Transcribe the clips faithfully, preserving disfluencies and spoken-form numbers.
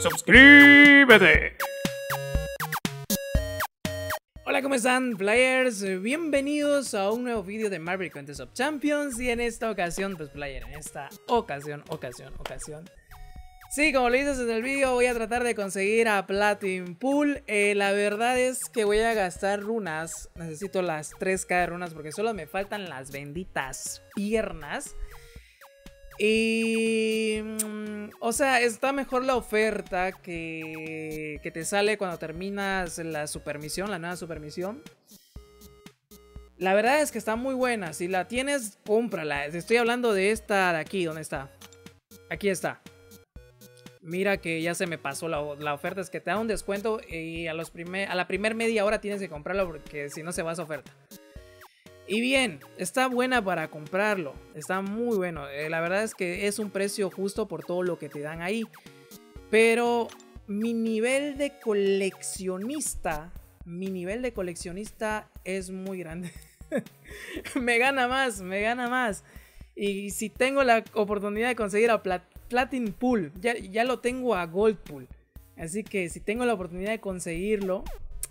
¡Suscríbete! Hola, ¿cómo están, players? Bienvenidos a un nuevo vídeo de Marvel Contest of Champions. Y en esta ocasión, pues player, en esta ocasión, ocasión, ocasión Sí, como lo dices en el vídeo, voy a tratar de conseguir a Platin Pool. eh, La verdad es que voy a gastar runas. Necesito las tres K de runas porque solo me faltan las benditas piernas. Y... o sea, está mejor la oferta que, que te sale cuando terminas la supermisión, la nueva supermisión. La verdad es que está muy buena. Si la tienes, cómprala. Estoy hablando de esta de aquí. ¿Dónde está? Aquí está. Mira que ya se me pasó la, la oferta. Es que te da un descuento y a, los primer, a la primer media hora tienes que comprarlo porque si no se va a esa oferta. Y bien, está buena para comprarlo. Está muy bueno. Eh, la verdad es que es un precio justo por todo lo que te dan ahí. Pero mi nivel de coleccionista, mi nivel de coleccionista es muy grande. Me gana más, me gana más. Y si tengo la oportunidad de conseguir a Plat Platin Pool, ya, ya lo tengo a Gold Pool. Así que si tengo la oportunidad de conseguirlo...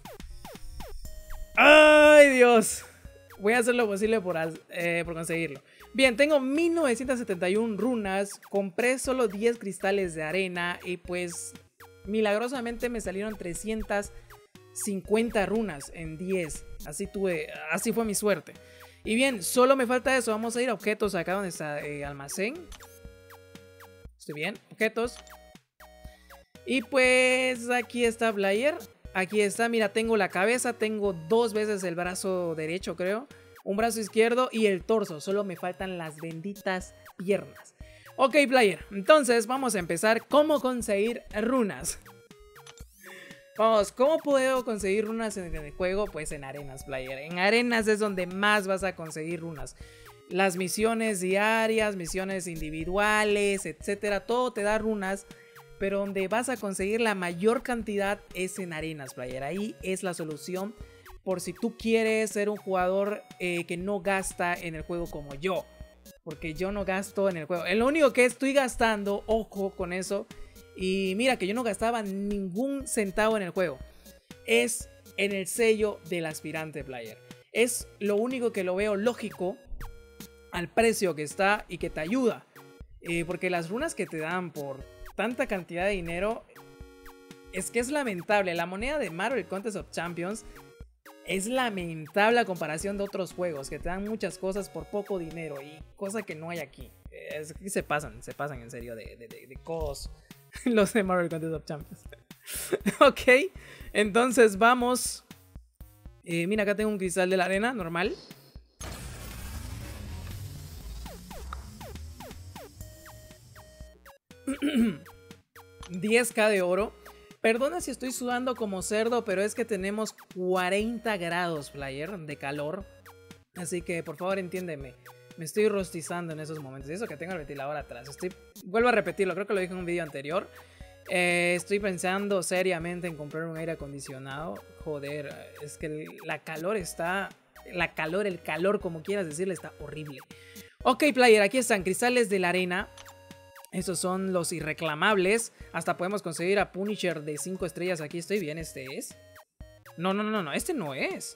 ¡ay, Dios! Voy a hacer lo posible por, eh, por conseguirlo. Bien, tengo mil novecientas setenta y una runas. Compré solo diez cristales de arena. Y pues milagrosamente me salieron trescientas cincuenta runas en diez. Así tuve, así fue mi suerte. Y bien, solo me falta eso. Vamos a ir a objetos acá donde está eh, almacén. Estoy bien, objetos. Y pues aquí está player. Aquí está, mira, tengo la cabeza, tengo dos veces el brazo derecho, creo. Un brazo izquierdo y el torso. Solo me faltan las benditas piernas. Ok, player, entonces vamos a empezar. ¿Cómo conseguir runas? Vamos, ¿cómo puedo conseguir runas en el juego? Pues en arenas, player. En arenas es donde más vas a conseguir runas. Las misiones diarias, misiones individuales, etcétera. Todo te da runas. Pero donde vas a conseguir la mayor cantidad es en arenas, player. Ahí es la solución por si tú quieres ser un jugador eh, que no gasta en el juego como yo. Porque yo no gasto en el juego. Lo único que estoy gastando, ojo con eso. Y mira que yo no gastaba ningún centavo en el juego. Es en el sello del aspirante, player. Es lo único que lo veo lógico al precio que está y que te ayuda. Eh, porque las runas que te dan por tanta cantidad de dinero es que es lamentable. La moneda de Marvel Contest of Champions es lamentable a comparación de otros juegos que te dan muchas cosas por poco dinero y cosa que no hay aquí. Es que se pasan, se pasan en serio de, de, de, de codos los de Marvel Contest of Champions. Ok, entonces vamos. Eh, mira, acá tengo un cristal de la arena normal. diez K de oro. Perdona si estoy sudando como cerdo, pero es que tenemos cuarenta grados, player, de calor. Así que por favor entiéndeme. Me estoy rostizando en esos momentos. Y eso que tengo el ventilador atrás. Estoy... vuelvo a repetirlo, creo que lo dije en un video anterior. eh, Estoy pensando seriamente en comprar un aire acondicionado. Joder, es que la calor está... La calor, el calor, como quieras decirle, está horrible. Ok, player, aquí están cristales de la arena. Estos son los irreclamables. Hasta podemos conseguir a Punisher de cinco estrellas. Aquí estoy bien, este es. No, no, no, no, este no es.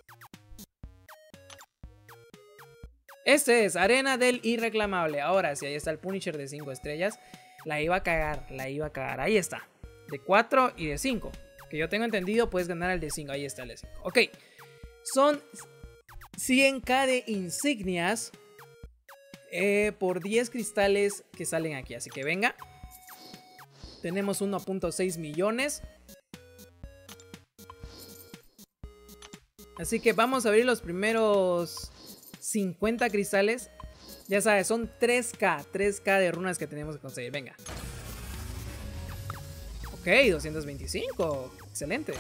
Este es arena del irreclamable. Ahora sí, ahí está el Punisher de cinco estrellas. La iba a cagar, la iba a cagar. Ahí está, de cuatro y de cinco. Que yo tengo entendido, puedes ganar el de cinco. Ahí está el de cinco. Ok, son cien K de insignias Eh, por diez cristales que salen aquí. Así que venga. Tenemos uno punto seis millones. Así que vamos a abrir los primeros cincuenta cristales. Ya sabes, son tres K. tres K de runas que tenemos que conseguir. Venga. Ok, doscientos veinticinco. Excelente.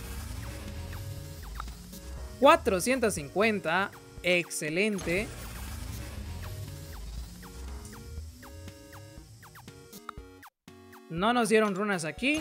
cuatrocientos cincuenta. Excelente. No nos dieron runas aquí.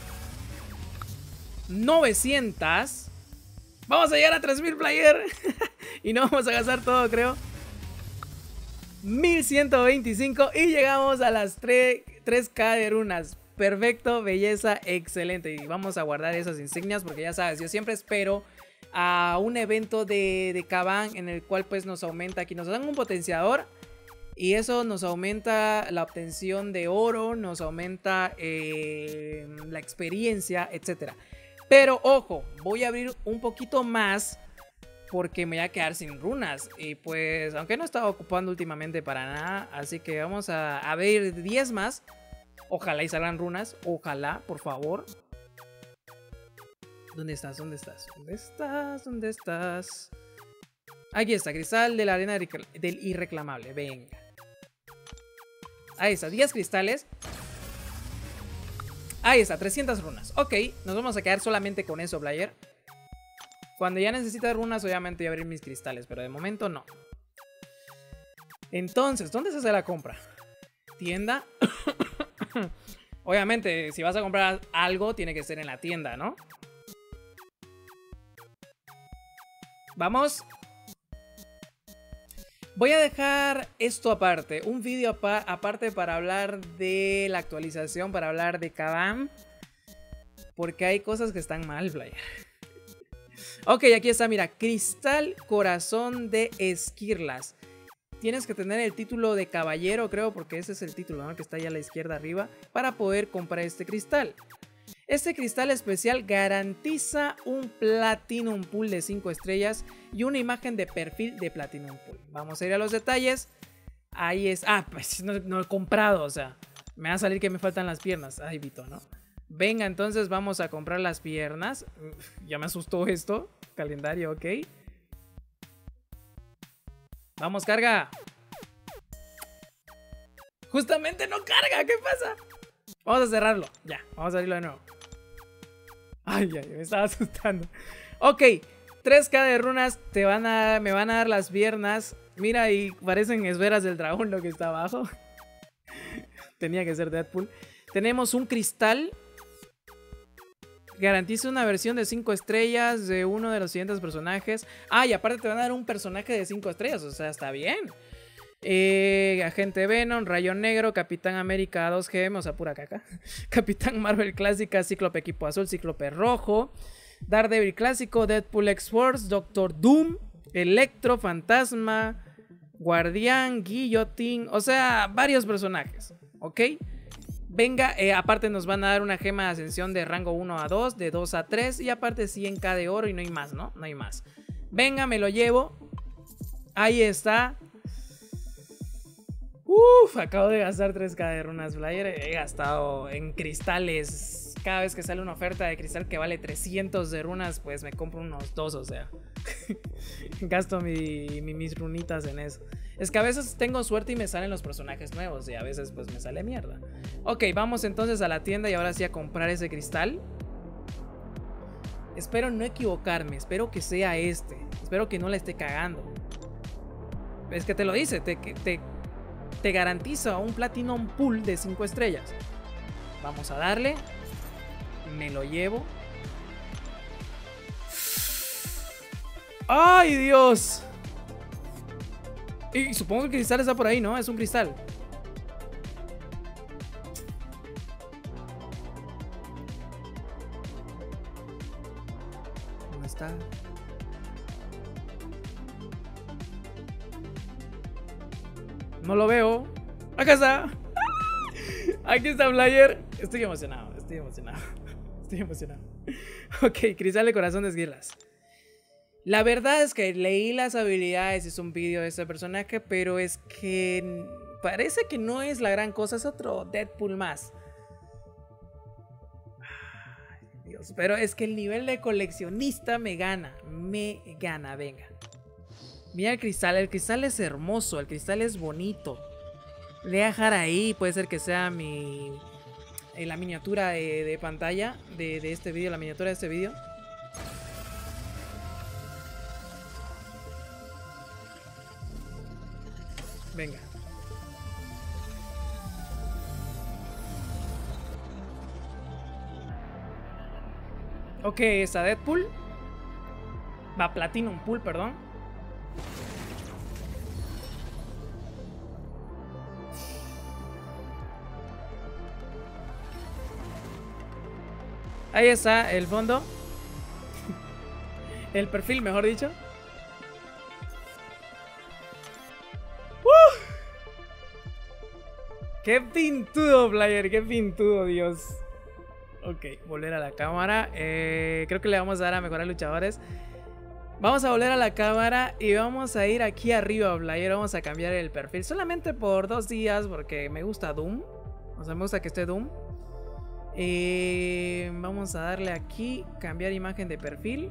novecientos. Vamos a llegar a tres mil, player. Y no vamos a gastar todo, creo. mil ciento veinticinco. Y llegamos a las tres K de runas. perfecto, belleza, excelente. Y vamos a guardar esas insignias porque ya sabes, yo siempre espero a un evento de, de Kabam en el cual pues nos aumenta, aquí nos dan un potenciador y eso nos aumenta la obtención de oro, nos aumenta eh, la experiencia, etcétera. Pero ojo, voy a abrir un poquito más porque me voy a quedar sin runas. Y pues, aunque no estaba ocupando últimamente para nada, así que vamos a abrir diez más. Ojalá y salgan runas, ojalá, por favor. ¿Dónde estás? ¿Dónde estás? ¿Dónde estás? ¿Dónde estás? Aquí está, cristal de la arena del irreclamable, venga. Ahí está, diez cristales. Ahí está, trescientas runas. Ok, nos vamos a quedar solamente con eso, player. Cuando ya necesite runas, obviamente voy a abrir mis cristales, pero de momento no. Entonces, ¿dónde se hace la compra? Tienda. Obviamente, si vas a comprar algo, tiene que ser en la tienda, ¿no? Vamos. Voy a dejar esto aparte, un vídeo apa aparte para hablar de la actualización, para hablar de Kabam. Porque hay cosas que están mal, player. Ok, aquí está, mira, Cristal Corazón de Esquirlas. Tienes que tener el título de caballero, creo, porque ese es el título, ¿no? Que está ahí a la izquierda arriba, para poder comprar este cristal. Este cristal especial garantiza un Platinum Pool de cinco estrellas y una imagen de perfil de Platinum Pool. Vamos a ir a los detalles. Ahí es. Ah, pues no, no he comprado, o sea, me va a salir que me faltan las piernas. Ay, Vito, ¿no? Venga, entonces vamos a comprar las piernas. Ya me asustó esto. Calendario, ok. Vamos, carga. Justamente no carga, ¿qué pasa? Vamos a cerrarlo, ya, vamos a abrirlo de nuevo. Ay, ay, me estaba asustando. Ok, tres K de runas te van a, me van a dar las piernas. Mira, y parecen esferas del dragón lo que está abajo. Tenía que ser Deadpool. Tenemos un cristal. Garantiza una versión de cinco estrellas de uno de los siguientes personajes. Ah, y aparte te van a dar un personaje de cinco estrellas, o sea, está bien. Eh, Agente Venom, Rayo Negro, Capitán América dos G M, o sea, pura caca. Capitán Marvel Clásica, Cíclope Equipo Azul, Cíclope Rojo, Daredevil Clásico, Deadpool X-Force, Doctor Doom, Electro, Fantasma, Guardián, Guillotine, o sea, varios personajes, ¿ok? Venga, eh, aparte nos van a dar una gema de ascensión de rango uno a dos, de dos a tres y aparte cien K de oro y no hay más, ¿no? No hay más. Venga, me lo llevo. Ahí está. Uff, acabo de gastar tres K de runas flyer. He gastado en cristales. Cada vez que sale una oferta de cristal que vale trescientos de runas, pues me compro unos dos, o sea. Gasto mi, mi, mis runitas en eso. Es que a veces tengo suerte y me salen los personajes nuevos y a veces pues me sale mierda. Ok, vamos entonces a la tienda y ahora sí a comprar ese cristal. Espero no equivocarme, espero que sea este. Espero que no la esté cagando. Es que te lo dice, te... te Te garantiza un Platinum Pool de cinco estrellas. Vamos a darle. Me lo llevo. ¡Ay, Dios! Y supongo que el cristal está por ahí, ¿no? Es un cristal. ¿Dónde está? No lo veo. Acá está. Aquí está Blayer. Estoy emocionado, estoy emocionado. Estoy emocionado. Ok, cristal de corazón de esquirlas. La verdad es que leí las habilidades, hice un vídeo de este personaje, pero es que parece que no es la gran cosa, es otro Deadpool más. Ay, Dios, pero es que el nivel de coleccionista me gana, me gana, venga. Mira el cristal, el cristal es hermoso, el cristal es bonito. Le voy a dejar ahí, puede ser que sea mi... Eh, la miniatura de, de pantalla de, de este vídeo, la miniatura de este vídeo. Venga. Ok, está Deadpool. Va, Platinum Pool, perdón. Ahí está el fondo. El perfil, mejor dicho. ¡Uh! ¡Qué pintudo, player! ¡Qué pintudo, Dios! Ok, volver a la cámara. Eh, creo que le vamos a dar a mejorar luchadores. Vamos a volver a la cámara y vamos a ir aquí arriba, player. Vamos a cambiar el perfil solamente por dos días porque me gusta Doom. O sea, me gusta que esté Doom. Eh, vamos a darle aquí, cambiar imagen de perfil.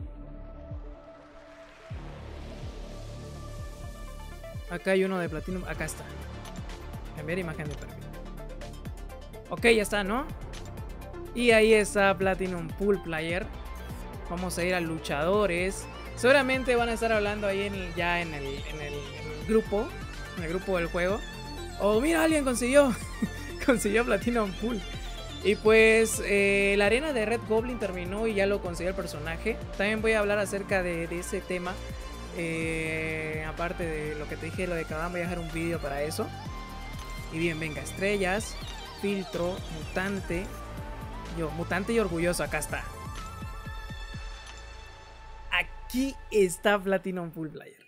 Acá hay uno de Platinum, acá está. Cambiar imagen de perfil. Ok, ya está, ¿no? Y ahí está Platinum Pool, player. Vamos a ir a luchadores. Seguramente van a estar hablando ahí en el, ya en el, en, el, en el grupo. En el grupo del juego. Oh, mira, alguien consiguió. Consiguió Platinum Pool. Y pues eh, la arena de Red Goblin terminó y ya lo consiguió el personaje. También voy a hablar acerca de, de ese tema. Eh, aparte de lo que te dije, lo de Kabam, voy a dejar un vídeo para eso. Y bien, venga, estrellas, filtro, mutante. Yo, mutante y orgulloso, acá está. Aquí está Platinum Pool, player.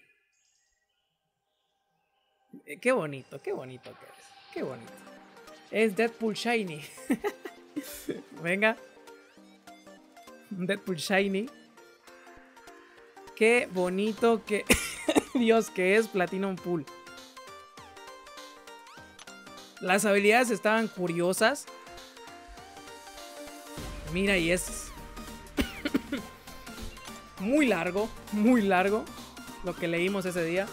Eh, qué bonito, qué bonito que es. Qué bonito. Es Deadpool Shiny. Venga. Deadpool Shiny. Qué bonito que... Dios, que es Platinum Pool. Las habilidades estaban curiosas. Mira, y es... muy largo, muy largo. Lo que leímos ese día.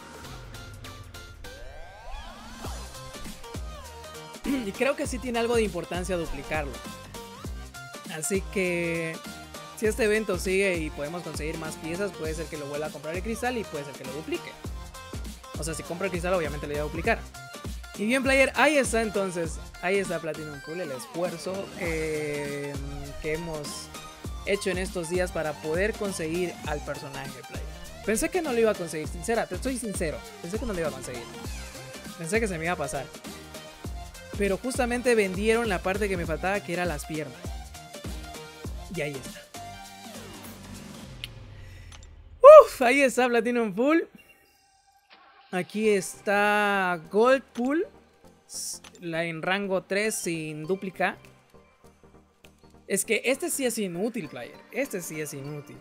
Y creo que sí tiene algo de importancia duplicarlo. Así que... si este evento sigue y podemos conseguir más piezas, puede ser que lo vuelva a comprar el cristal y puede ser que lo duplique. O sea, si compro el cristal, obviamente lo voy a duplicar. Y bien, player, ahí está entonces. Ahí está Platinum Pool, el esfuerzo eh, que hemos hecho en estos días para poder conseguir al personaje, player. Pensé que no lo iba a conseguir, sincera, te estoy sincero. Pensé que no lo iba a conseguir. Pensé que se me iba a pasar. Pero justamente vendieron la parte que me faltaba, que era las piernas. Y ahí está. Uf, ahí está Platinum Pool. Aquí está Gold Pool. La en rango tres sin dúplica. Es que este sí es inútil, player. Este sí es inútil.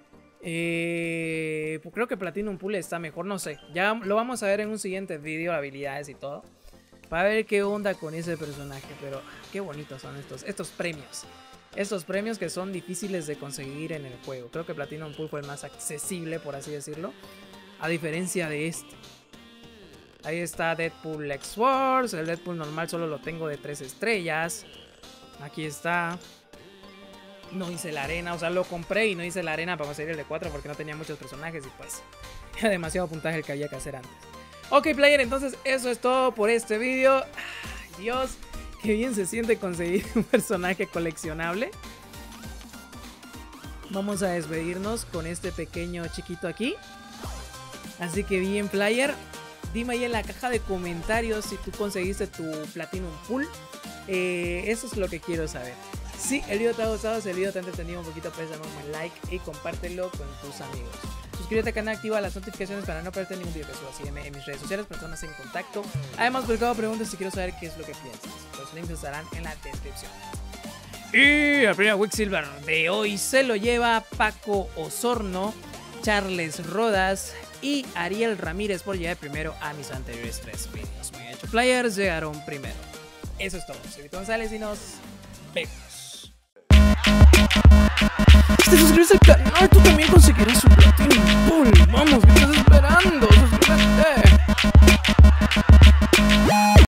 Eh, pues creo que Platinum Pool está mejor, no sé. Ya lo vamos a ver en un siguiente video, habilidades y todo. Para ver qué onda con ese personaje. Pero qué bonitos son estos, estos premios. Estos premios que son difíciles de conseguir en el juego. Creo que Platinum Pool fue el más accesible, por así decirlo. A diferencia de este. Ahí está Deadpool X-Force. El Deadpool normal solo lo tengo de tres estrellas. Aquí está. No hice la arena. O sea, lo compré y no hice la arena para conseguir el de cuatro porque no tenía muchos personajes. Y pues era demasiado puntaje el que había que hacer antes. Ok, player, entonces eso es todo por este video. Ay, Dios. Qué bien se siente conseguir un personaje coleccionable. Vamos a despedirnos con este pequeño chiquito aquí. Así que bien, player, dime ahí en la caja de comentarios si tú conseguiste tu Platinum Pool. Eh, eso es lo que quiero saber. Si el video te ha gustado, si el video te ha entretenido un poquito, pues dame un like y compártelo con tus amigos. Suscríbete al canal, activa las notificaciones para no perderte ningún video que suba. Sígueme en mis redes sociales, personas en contacto. Además, publicado preguntas si quiero saber qué es lo que piensas. Los links estarán en la descripción. Y el primer Quicksilver de hoy se lo lleva Paco Osorno, Charles Rodas y Ariel Ramírez por llegar primero a mis anteriores tres videos. Muy hecho, players llegaron primero. Eso es todo. Soy Vito González y nos vemos. Si te suscribes al canal, tú también consigues